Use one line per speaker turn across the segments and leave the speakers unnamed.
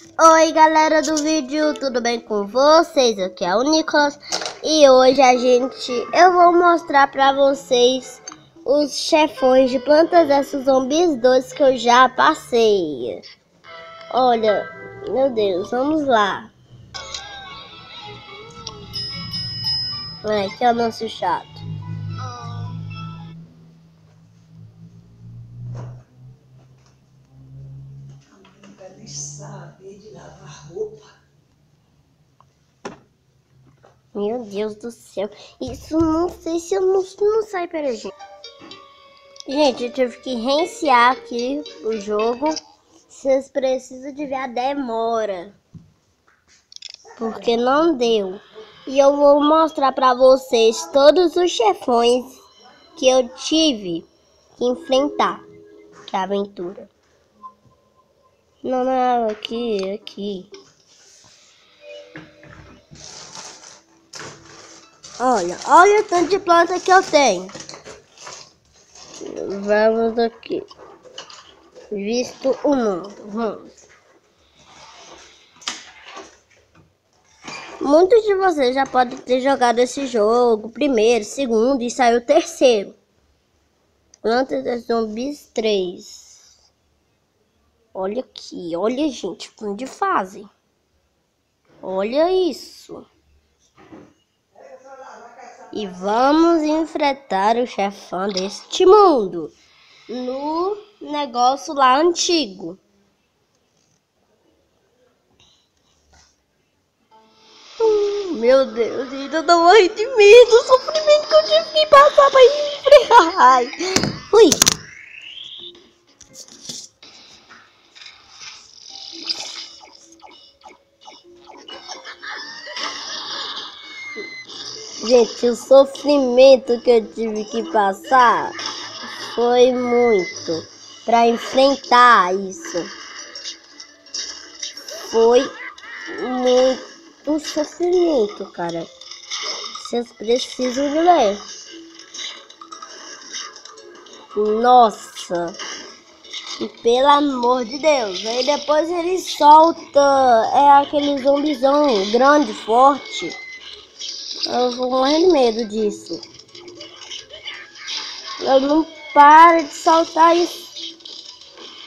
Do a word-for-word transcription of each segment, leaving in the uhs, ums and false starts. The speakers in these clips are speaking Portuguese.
Oi galera do vídeo, tudo bem com vocês? Aqui é o Nicolas e hoje a gente, eu vou mostrar pra vocês os chefões de Plantas versus. Zumbis dois que eu já passei. Olha, meu Deus, vamos lá. Ai, que anúncio chato.
Saber de lavar roupa.
Meu Deus do céu. Isso não sei se eu não, não sai, peraí, gente. Gente, eu tive que reiniciar aqui o jogo. Vocês precisam de ver a demora. Porque não deu. E eu vou mostrar pra vocês todos os chefões que eu tive que enfrentar. Que aventura. Não, não, aqui, aqui. Olha, olha o tanto de planta que eu tenho. Vamos aqui. Visto o mundo. Vamos. Muitos de vocês já podem ter jogado esse jogo primeiro, segundo e saiu o terceiro. Plantas versus. Zumbis três. Olha aqui, olha gente, de fase. Olha isso. E vamos enfrentar o chefão deste mundo no negócio lá antigo. Hum, meu Deus, gente, eu tô morrendo de medo. O sofrimento que eu tive que passar pra enfrentar. Ai, ui. Gente, o sofrimento que eu tive que passar foi muito para enfrentar isso. Foi muito sofrimento, cara. Vocês precisam de ler. Nossa. E pelo amor de Deus. Aí depois ele solta. É aquele zumbizão grande, forte. Eu vou morrer de medo disso. Eu não paro de saltar isso.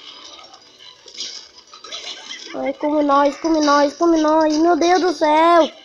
Ai, come nós, come nós, come nós. Meu Deus do céu.